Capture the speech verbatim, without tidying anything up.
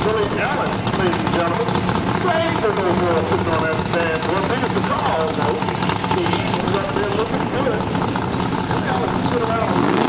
Billy Allen, ladies and gentlemen. Thanks for those who are sitting on that stand. Well, biggest the car, though. He was up there looking good. Billy Allen, sit around.